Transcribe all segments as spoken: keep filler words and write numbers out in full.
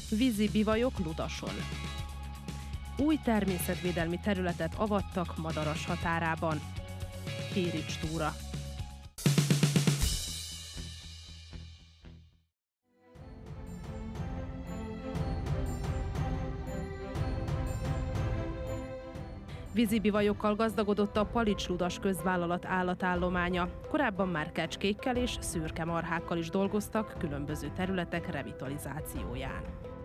Vízi bivajok Ludason. Új természetvédelmi területet avattak Madaras határában. Hérics túra. Vízibivajokkal gazdagodott a Palics-Ludas közvállalat állatállománya. Korábban már kecskékkel és szürke marhákkal is dolgoztak különböző területek revitalizációján.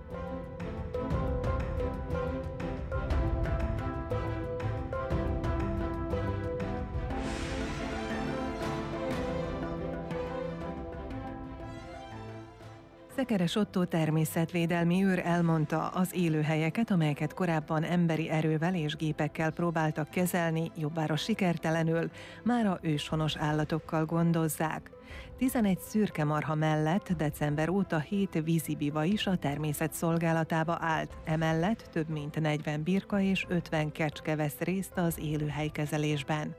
Szekeres Ottó természetvédelmi őr elmondta, az élőhelyeket, amelyeket korábban emberi erővel és gépekkel próbáltak kezelni, jobbára sikertelenül, mára őshonos állatokkal gondozzák. tizenegy szürke marha mellett december óta hét vízibiva is a természet szolgálatába állt, emellett több mint negyven birka és ötven kecske vesz részt az élőhelykezelésben.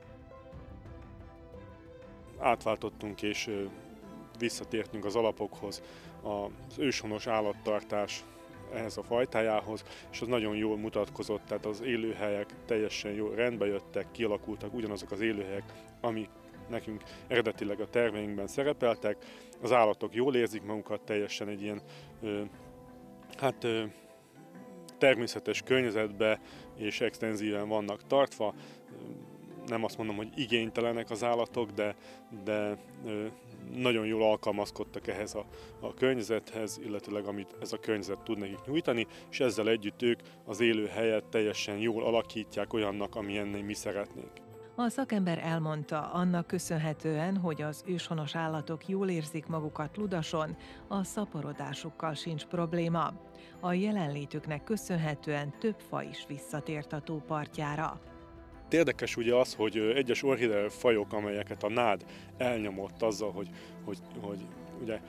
Átváltottunk és visszatértünk az alapokhoz, az őshonos állattartás ehhez a fajtájához, és az nagyon jól mutatkozott, tehát az élőhelyek teljesen jól rendbe jöttek, kialakultak ugyanazok az élőhelyek, ami nekünk eredetileg a terveinkben szerepeltek. Az állatok jól érzik magukat, teljesen egy ilyen ö, hát ö, természetes környezetbe és extenzíven vannak tartva. Nem azt mondom, hogy igénytelenek az állatok, de, de ö, nagyon jól alkalmazkodtak ehhez a, a környezethez, illetőleg amit ez a környezet tud nekik nyújtani, és ezzel együtt ők az élőhelyet teljesen jól alakítják olyannak, amilyenné mi szeretnénk. A szakember elmondta, annak köszönhetően, hogy az őshonos állatok jól érzik magukat Ludason, a szaporodásukkal sincs probléma. A jelenlétüknek köszönhetően több faj is visszatért a tó partjára. Érdekes ugye az, hogy egyes orchidea fajok, amelyeket a nád elnyomott azzal, hogy, hogy, hogy ugye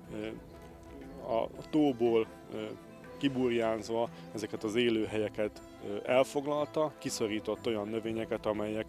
a tóból kiburjánzva ezeket az élőhelyeket elfoglalta, kiszorított olyan növényeket, amelyek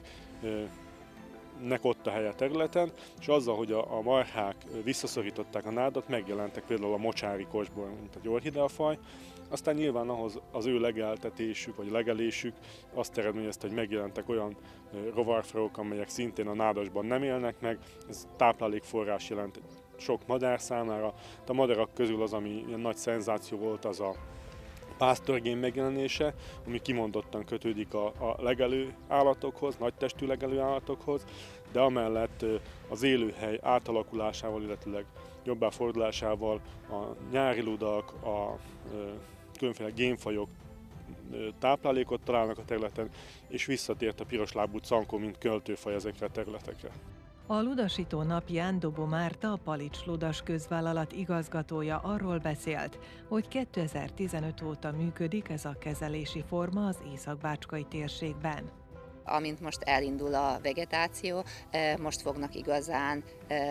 nek ott a helye területen, és azzal, hogy a, a marhák visszaszorították a nádat, megjelentek például a mocsári kosból, mint egy orchidea faj. Aztán nyilván ahhoz az ő legeltetésük, vagy legelésük azt eredményezte, hogy megjelentek olyan rovarfajok, amelyek szintén a nádasban nem élnek meg. Ez táplálékforrás jelent sok madár számára. A madarak közül az, ami ilyen nagy szenzáció volt, az a pásztorgén megjelenése, ami kimondottan kötődik a, a legelő állatokhoz, nagytestű legelő állatokhoz, de amellett az élőhely átalakulásával, illetőleg jobbá fordulásával a nyári ludak, a különféle génfajok táplálékot találnak a területen, és visszatért a piroslábú cankó, mint költőfaj ezekre a területekre. A Ludasító napján Dobó Márta, a Palics-Ludas közvállalat igazgatója arról beszélt, hogy kétezer-tizenöt óta működik ez a kezelési forma az észak-bácskai térségben. Amint most elindul a vegetáció, most fognak igazán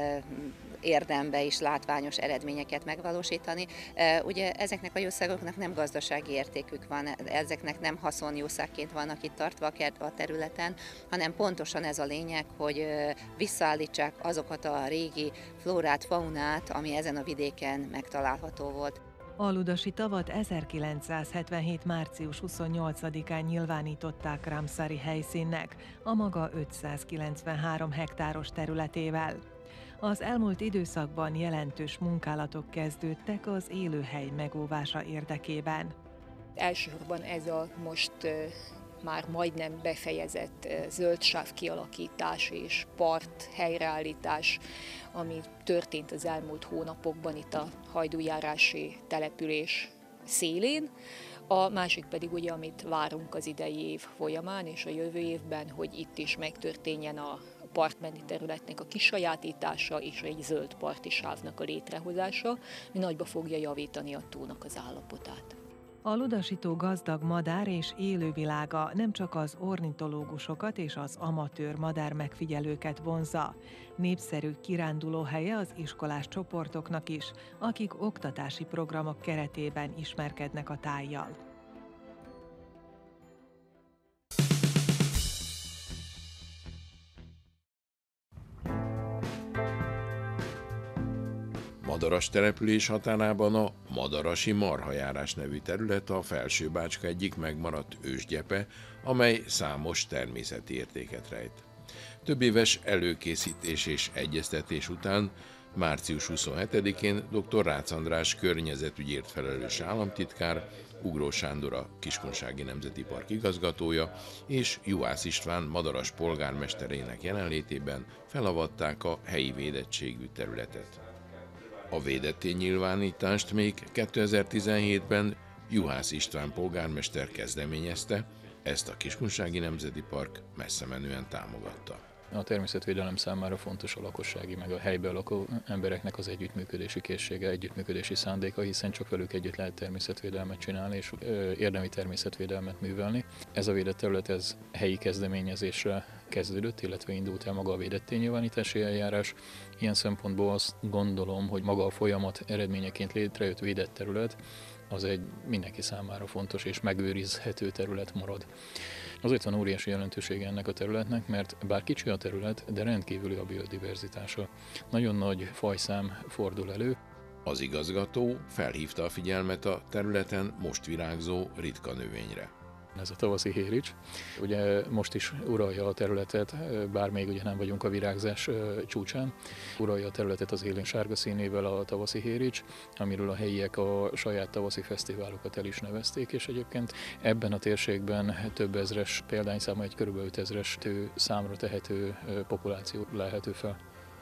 érdembe is látványos eredményeket megvalósítani. Ugye ezeknek a jószágoknak nem gazdasági értékük van, ezeknek nem haszonjószágként vannak itt tartva a területen, hanem pontosan ez a lényeg, hogy visszaállítsák azokat a régi flórát, faunát, ami ezen a vidéken megtalálható volt. A ludasi tavat ezerkilencszázhetvenhét. március huszonnyolcadikán nyilvánították Ramszari helyszínnek, a maga ötszázkilencvenhárom hektáros területével. Az elmúlt időszakban jelentős munkálatok kezdődtek az élőhely megóvása érdekében. Elsősorban ez a most már majdnem befejezett zöldsáv kialakítás és part helyreállítás, ami történt az elmúlt hónapokban itt a hajdújárási település szélén. A másik pedig ugye, amit várunk az idei év folyamán és a jövő évben, hogy itt is megtörténjen a partmenti területnek a kisajátítása és egy zöld parti sávnak a létrehozása, ami nagyba fogja javítani a tónak az állapotát. A Ludasító gazdag madár és élővilága nem csak az ornitológusokat és az amatőr madár megfigyelőket vonzza. Népszerű kirándulóhelye az iskolás csoportoknak is, akik oktatási programok keretében ismerkednek a tájjal. Madaras település határában a Madarasi Marhajárás nevű terület a Felső-Bácska egyik megmaradt ősgyepe, amely számos természeti értéket rejt. Több éves előkészítés és egyeztetés után március huszonhetedikén dr. Rácz András környezetügyért felelős államtitkár, Ugró Sándor a Kiskunsági Nemzeti Park igazgatója és Juhász István Madaras polgármesterének jelenlétében felavatták a helyi védettségű területet. A védetté nyilvánítást még kétezer-tizenhétben Juhász István polgármester kezdeményezte, ezt a Kiskunsági Nemzeti Park messzemenően támogatta. A természetvédelem számára fontos a lakossági, meg a helyben lakó embereknek az együttműködési készsége, együttműködési szándéka, hiszen csak velük együtt lehet természetvédelmet csinálni és érdemi természetvédelmet művelni. Ez a védett terület ez helyi kezdeményezésre kezdődött, illetve indult el maga a védetté nyilvánítási eljárás. Ilyen szempontból azt gondolom, hogy maga a folyamat eredményeként létrejött védett terület az egy mindenki számára fontos és megőrizhető terület marad. Azért van óriási jelentősége ennek a területnek, mert bár kicsi a terület, de rendkívüli a biodiverzitása. Nagyon nagy fajszám fordul elő. Az igazgató felhívta a figyelmet a területen most virágzó ritka növényre. Ez a tavaszi hérics. Ugye most is uralja a területet, bár még ugye nem vagyunk a virágzás csúcsán. Uralja a területet az élén sárga színével a tavaszi hérics, amiről a helyiek a saját tavaszi fesztiválokat el is nevezték, és egyébként ebben a térségben több ezres példányszáma, egy kb. ötezres számra tehető populáció lehető fel.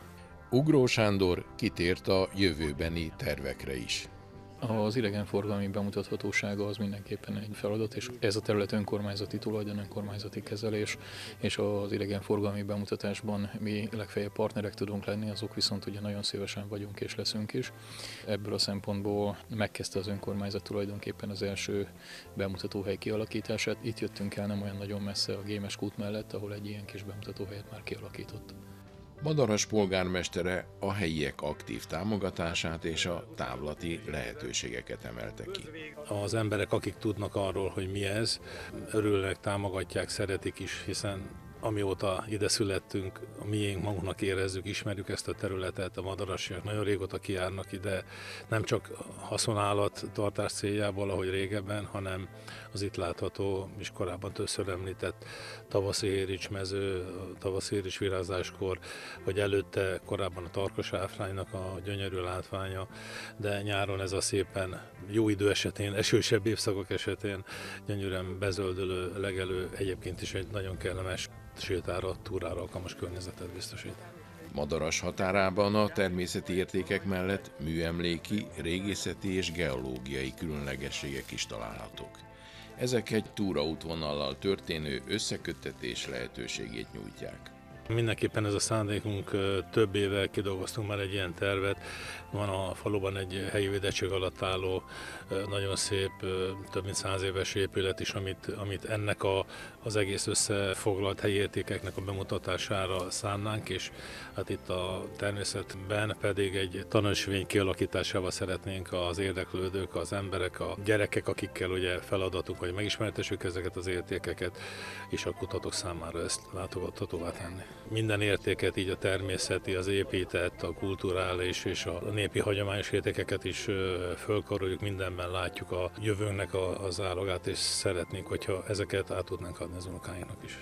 Ugró Sándor kitért a jövőbeni tervekre is. Az idegenforgalmi bemutathatósága az mindenképpen egy feladat, és ez a terület önkormányzati tulajdon, önkormányzati kezelés, és az idegenforgalmi bemutatásban mi legfeljebb partnerek tudunk lenni, azok viszont ugye nagyon szívesen vagyunk és leszünk is. Ebből a szempontból megkezdte az önkormányzat tulajdonképpen az első bemutatóhely kialakítását. Itt jöttünk el nem olyan nagyon messze a Gémes kút mellett, ahol egy ilyen kis bemutatóhelyet már kialakított. Madaras polgármestere a helyiek aktív támogatását és a távlati lehetőségeket emelte ki. Az emberek, akik tudnak arról, hogy mi ez, örülnek, támogatják, szeretik is, hiszen amióta ide születtünk, a miénk magunknak érezzük, ismerjük ezt a területet, a madarasiak nagyon régóta kijárnak ide, nem csak haszonállat tartás céljából, ahogy régebben, hanem az itt látható, és korábban többször említett tavaszi héricsmező, tavaszi hérics virágzáskor, vagy előtte korábban a tarkos áfránynak a gyönyörű látványa, de nyáron ez a szépen jó idő esetén, esősebb évszakok esetén gyönyörűen bezöldülő, legelő, egyébként is egy nagyon kellemes sétára, túrára alkalmas környezetet biztosít. Madaras határában a természeti értékek mellett műemléki, régészeti és geológiai különlegességek is találhatók. Ezek egy túraútvonallal történő összeköttetés lehetőségét nyújtják. Mindenképpen ez a szándékunk, több éve kidolgoztunk már egy ilyen tervet. Van a faluban egy helyi védettség alatt álló, nagyon szép, több mint száz éves épület is, amit, amit ennek a, az egész összefoglalt helyi értékeknek a bemutatására szánnánk, és hát itt a természetben pedig egy tanúsvény kialakításával szeretnénk az érdeklődők, az emberek, a gyerekek, akikkel ugye feladatunk, hogy megismertessük ezeket az értékeket, és a kutatók számára ezt látogathatóvá tenni. Minden értéket, így a természeti, az épített, a kulturális és a népi hagyományos értékeket is fölkaroljuk, mindenben látjuk a jövőnknek az állagát, és szeretnénk, hogyha ezeket át tudnánk adni az unokáinknak is.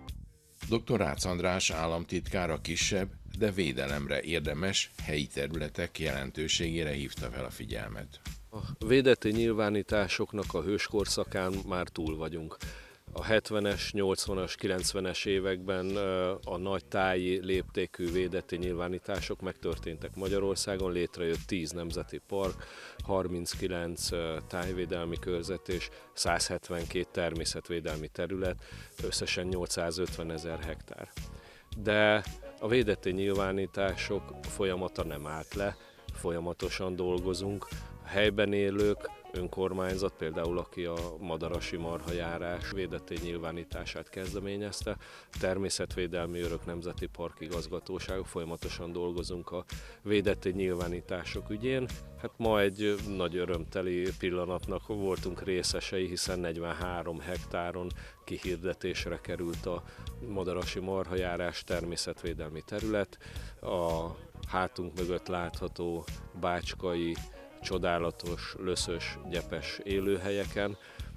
doktor Rácz András államtitkár a kisebb, de védelemre érdemes helyi területek jelentőségére hívta fel a figyelmet. A védetté nyilvánításoknak a hőskorszakán már túl vagyunk. A hetvenes, nyolcvanas, kilencvenes években a nagy táji léptékű védetté nyilvánítások megtörténtek Magyarországon, létrejött tíz nemzeti park, harminckilenc tájvédelmi körzet és száz hetvenkét természetvédelmi terület, összesen nyolcszázötven ezer hektár. De a védetté nyilvánítások folyamata nem állt le, folyamatosan dolgozunk, a helyben élők, önkormányzat, például aki a Madarasi Marhajárás védetté nyilvánítását kezdeményezte, Természetvédelmi Örök Nemzeti Park igazgatóságok, folyamatosan dolgozunk a védetté nyilvánítások ügyén. Hát ma egy nagy örömteli pillanatnak voltunk részesei, hiszen negyvenhárom hektáron kihirdetésre került a Madarasi Marhajárás természetvédelmi terület. A hátunk mögött látható bácskai, csodálatos, löszös, gyepes élőhelyeken,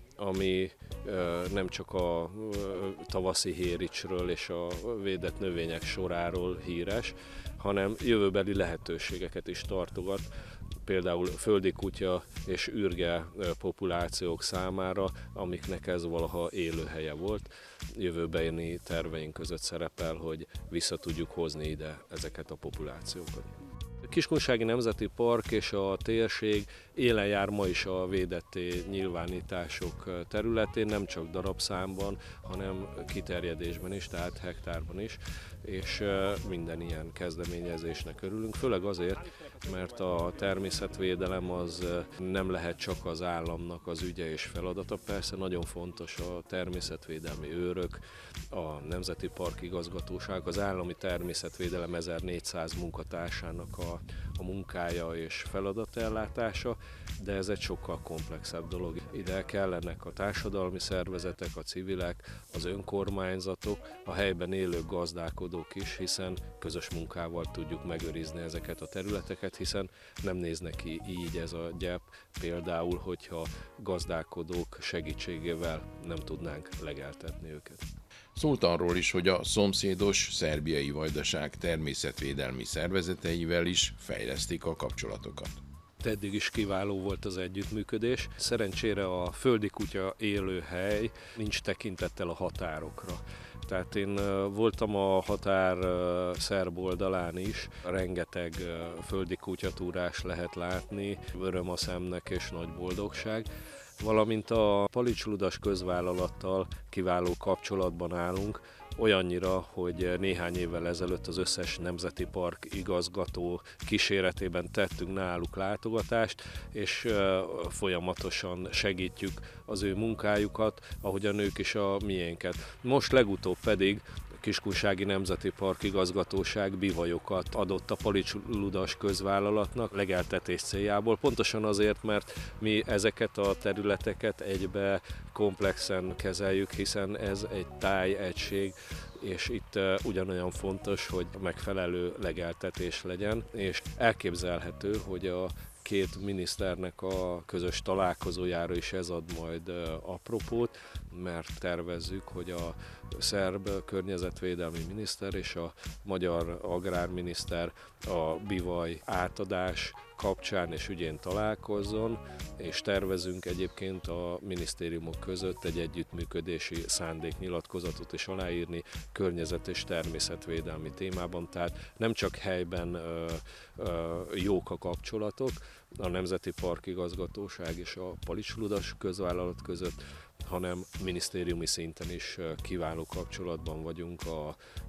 ami nem csak a tavaszi héricsről és a védett növények soráról híres, hanem jövőbeli lehetőségeket is tartogat, például földi kutya és ürge populációk számára, amiknek ez valaha élőhelye volt. Jövőbeni terveink között szerepel, hogy vissza tudjuk hozni ide ezeket a populációkat. A Kiskunsági Nemzeti Park és a térség élen jár ma is a védetté nyilvánítások területén, nem csak darabszámban, hanem kiterjedésben is, tehát hektárban is, és minden ilyen kezdeményezésnek örülünk, főleg azért, mert a természetvédelem az nem lehet csak az államnak az ügye és feladata, persze nagyon fontos a természetvédelmi őrök, a Nemzeti Park igazgatóság, az állami természetvédelem ezernégyszáz munkatársának a, a munkája és feladatellátása, de ez egy sokkal komplexebb dolog. Ide kellenek a társadalmi szervezetek, a civilek, az önkormányzatok, a helyben élő gazdálkodók is, hiszen közös munkával tudjuk megőrizni ezeket a területeket, hiszen nem néz neki így ez a gyep, például, hogyha gazdálkodók segítségével nem tudnánk legeltetni őket. Szólt arról is, hogy a szomszédos Szerbiai Vajdaság természetvédelmi szervezeteivel is fejlesztik a kapcsolatokat. Eddig is kiváló volt az együttműködés. Szerencsére a földi kutya élőhely nincs tekintettel a határokra. Tehát én voltam a határ szerb oldalán is, rengeteg földi kutyatúrás lehet látni, öröm a szemnek és nagy boldogság. Valamint a Palics-Ludas közvállalattal kiváló kapcsolatban állunk, olyannyira, hogy néhány évvel ezelőtt az összes nemzeti park igazgató kíséretében tettünk náluk látogatást, és folyamatosan segítjük az ő munkájukat, ahogyan ők is a miénket. Most legutóbb pedig Kiskunsági Nemzeti Park igazgatóság bivajokat adott a Palics-Ludas közvállalatnak legeltetés céljából, pontosan azért, mert mi ezeket a területeket egybe komplexen kezeljük, hiszen ez egy tájegység, és itt ugyanolyan fontos, hogy megfelelő legeltetés legyen, és elképzelhető, hogy a két miniszternek a közös találkozójára is ez ad majd apropót, mert tervezzük, hogy a szerb környezetvédelmi miniszter és a magyar agrárminiszter a bivaj átadás kapcsán és ügyén találkozzon, és tervezünk egyébként a minisztériumok között egy együttműködési szándéknyilatkozatot is aláírni környezet- és természetvédelmi témában, tehát nem csak helyben ö, ö, jók a kapcsolatok, a Nemzeti Park igazgatóság és a Palics-Ludas közvállalat között, hanem minisztériumi szinten is kiváló kapcsolatban vagyunk a,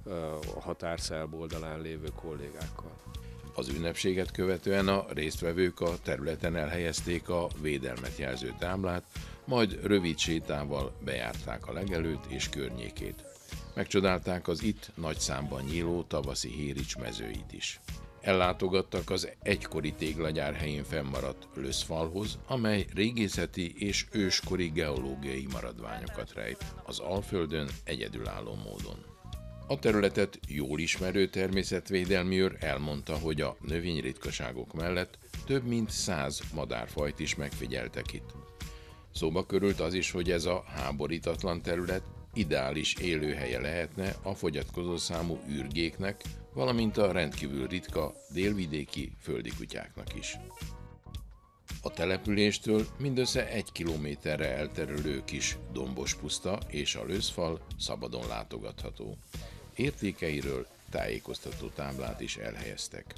a határszerb oldalán lévő kollégákkal. Az ünnepséget követően a résztvevők a területen elhelyezték a védelmet jelző táblát, majd rövid sétával bejárták a legelőt és környékét. Megcsodálták az itt nagy számban nyíló tavaszi hérics mezőit is. Ellátogattak az egykori téglagyár helyén fennmaradt löszfalhoz, amely régészeti és őskori geológiai maradványokat rejt az Alföldön egyedülálló módon. A területet jól ismerő természetvédelmi őr elmondta, hogy a növényritkaságok mellett több mint száz madárfajt is megfigyeltek itt. Szóba került az is, hogy ez a háborítatlan terület ideális élőhelye lehetne a fogyatkozó számú ürgéknek, valamint a rendkívül ritka délvidéki földi kutyáknak is. A településtől mindössze egy kilométerre elterülő kis dombos puszta és a löszfal szabadon látogatható. Értékeiről tájékoztató táblát is elhelyeztek.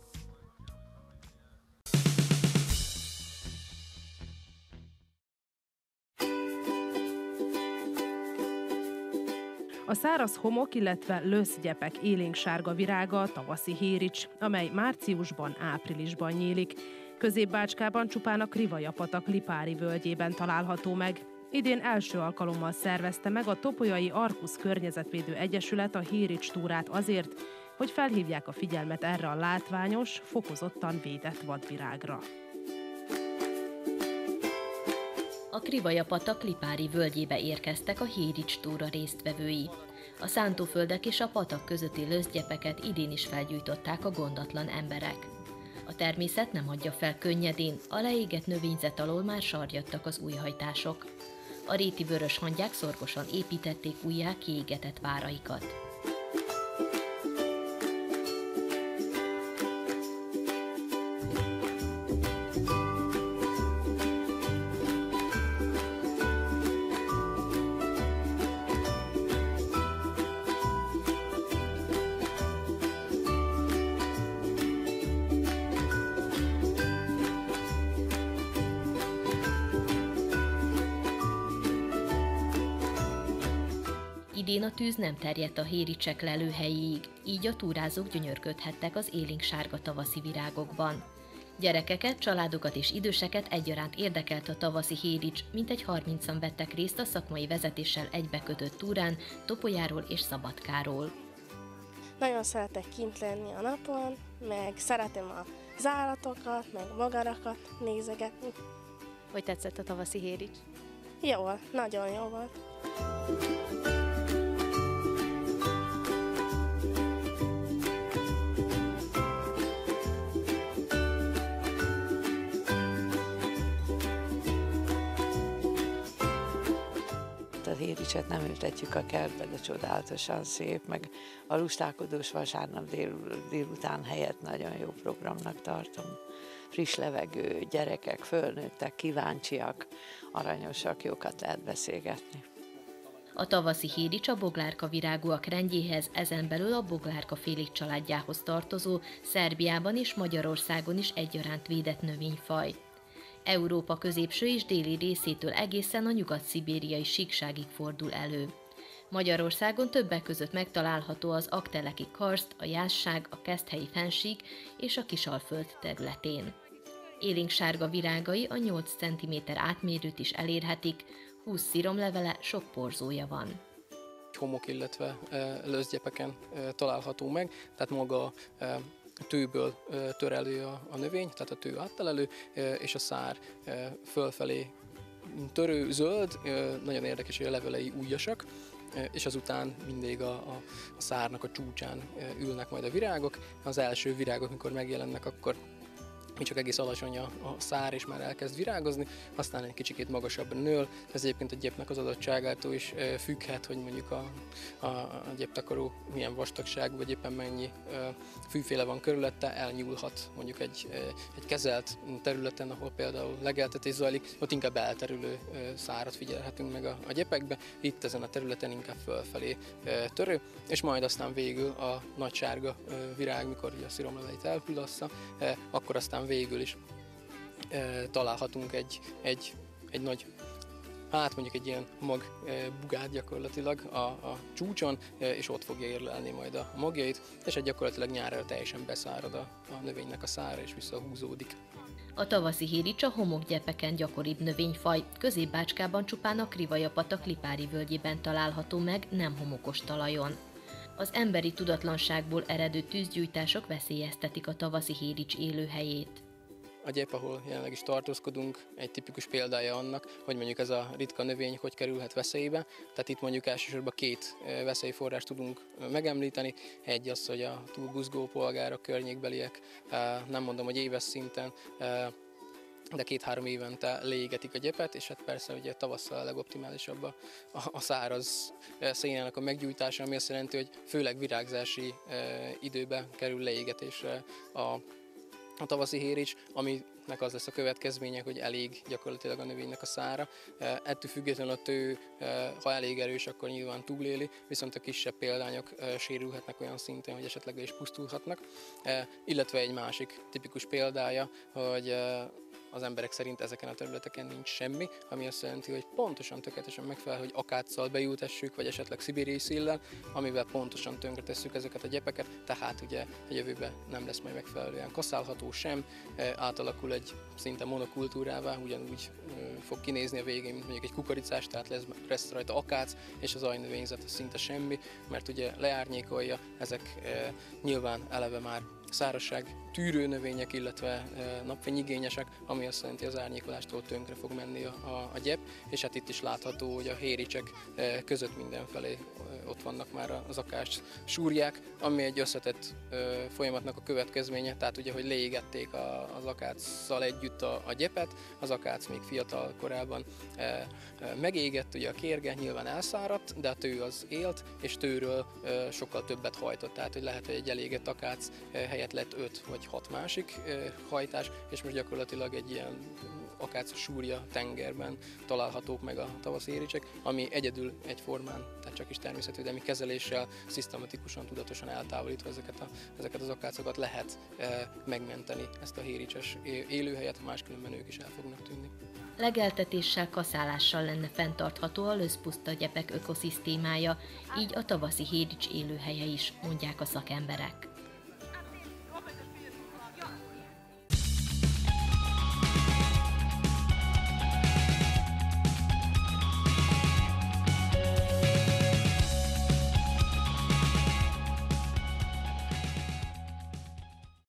A száraz homok, illetve löszgyepek élénksárga virága a tavaszi hérics, amely márciusban, áprilisban nyílik. Közép-Bácskában csupán a Krivaja-patak Lipári völgyében található meg. Idén első alkalommal szervezte meg a Topolyai Arkusz Környezetvédő Egyesület a hérics túrát azért, hogy felhívják a figyelmet erre a látványos, fokozottan védett vadvirágra. A Krivaja-patak Lipári völgyébe érkeztek a hérics túra résztvevői. A szántóföldek és a patak közötti löszgyepeket idén is felgyújtották a gondatlan emberek. A természet nem hagyja fel könnyedén, a leégett növényzet alól már sarjadtak az újhajtások. A réti vörös hangyák szorgosan építették újjá kiégetett váraikat. Idén a tűz nem terjedt a Héricsek lelőhelyéig, így a túrázók gyönyörködhettek az élénksárga tavaszi virágokban. Gyerekeket, családokat és időseket egyaránt érdekelt a tavaszi Hérics, mintegy harmincan vettek részt a szakmai vezetéssel egybekötött túrán Topolyáról és Szabadkáról. Nagyon szeretek kint lenni a napon, meg szeretem az állatokat, meg magarakat nézegetni. Hogy tetszett a tavaszi Hérics? Jól, nagyon jó volt. A Héricset nem ültetjük a kertbe, de csodálatosan szép, meg a lustálkodós vasárnap dél, délután helyett nagyon jó programnak tartom. Friss levegő, gyerekek, fölnőttek, kíváncsiak, aranyosak, jókat lehet beszélgetni. A tavaszi Hérics a boglárka virágúak rendjéhez, ezen belül a boglárka félék családjához tartozó, Szerbiában és Magyarországon is egyaránt védett növényfaj. Európa középső és déli részétől egészen a nyugat-szibériai síkságig fordul elő. Magyarországon többek között megtalálható az akteleki karszt, a jászság, a keszthelyi fennsík és a Kisalföld területén. Élénksárga virágai a nyolc centiméter átmérőt is elérhetik, húsz sziromlevele, sok porzója van. Homok, illetve löszgyepeken található meg, tehát maga tőből tör elő a, a növény, tehát a tő áttelelő, és a szár fölfelé törő, zöld, nagyon érdekes, hogy a levelei ujjasak, és azután mindig a, a, a szárnak a csúcsán ülnek majd a virágok. Az első virágok, mikor megjelennek, akkor csak egész alacsony a, a szár, és már elkezd virágozni, aztán egy kicsikét magasabbra nől. Ez egyébként a gyepnek az adottságától is e, függhet, hogy mondjuk a, a, a gyeptakaró milyen vastagságú, vagy éppen mennyi e, fűféle van körülötte, elnyúlhat mondjuk egy, e, egy kezelt területen, ahol például legeltetés zajlik, ott inkább elterülő e, szárat figyelhetünk meg a, a gyepekbe, itt ezen a területen inkább fölfelé e, törő, és majd aztán végül a nagy sárga e, virág, mikor ugye a sziromleveleit elhullassza, e, akkor aztán végül is e, találhatunk egy, egy, egy nagy, hát mondjuk egy ilyen mag e, bugát gyakorlatilag a, a csúcson, e, és ott fogja érlelni majd a magjait, és egy gyakorlatilag nyárra teljesen beszárad a, a növénynek a szára, és visszahúzódik. A tavaszi Hérics a homokgyepeken gyakoribb növényfaj, Közép-Bácskában csupán a Krivaja-patak Lipári völgyében található meg, nem homokos talajon. Az emberi tudatlanságból eredő tűzgyújtások veszélyeztetik a tavaszi Hérics élőhelyét. A gyep, ahol jelenleg is tartózkodunk, egy tipikus példája annak, hogy mondjuk ez a ritka növény hogy kerülhet veszélybe. Tehát itt mondjuk elsősorban két veszélyforrást tudunk megemlíteni. Egy az, hogy a túl buzgó polgárok, környékbeliek, nem mondom, hogy éves szinten, de két-három évente leégetik a gyepet, és hát persze ugye tavasszal a legoptimálisabb a, a száraz szénának a meggyújtása, ami azt jelenti, hogy főleg virágzási e, időben kerül leégetésre a, a tavaszi Hérics, aminek az lesz a következménye, hogy elég gyakorlatilag a növénynek a szára. E, ettől függetlenül a tő, e, ha elég erős, akkor nyilván túléli, viszont a kisebb példányok e, sérülhetnek olyan szinten, hogy esetleg le is pusztulhatnak. E, illetve egy másik tipikus példája, hogy e, az emberek szerint ezeken a területeken nincs semmi, ami azt jelenti, hogy pontosan tökéletesen megfelel, hogy akáccal beültessük, vagy esetleg szibériai szíllel, amivel pontosan tönkretesszük ezeket a gyepeket, tehát ugye a jövőben nem lesz majd megfelelően kaszálható sem, átalakul egy szinte monokultúrává, ugyanúgy fog kinézni a végén, mint mondjuk egy kukoricás, tehát lesz, lesz rajta akác, és az ajnövényzet szinte semmi, mert ugye leárnyékolja, ezek nyilván eleve már szárazság tűrő növények, illetve napfényigényesek, ami azt jelenti, az árnyékolástól tönkre fog menni a, a, a gyep, és hát itt is látható, hogy a Héricsek között mindenfelé ott vannak már az akás súrják, ami egy összetett folyamatnak a következménye, tehát ugye, hogy leégették az akáccal együtt a, a gyepet, az akác még fiatal korában megégett, ugye a kérge nyilván elszáradt, de a tő az élt, és tőről sokkal többet hajtott, tehát hogy lehet, hogy egy elégett akác helyett lett öt vagy hat másik hajtás, és most gyakorlatilag egy ilyen akác súrja tengerben találhatók meg a tavaszi héricsek, ami egyedül egyformán, tehát csak is természetvédelmi kezeléssel, szisztematikusan, tudatosan eltávolítva ezeket, a, ezeket az akácokat lehet e, megmenteni ezt a héricses élőhelyet, máskülönben ők is el fognak tűnni. Legeltetéssel, kaszálással lenne fenntartható a löszpuszta gyepek ökoszisztémája, így a tavaszi hérics élőhelye is, mondják a szakemberek.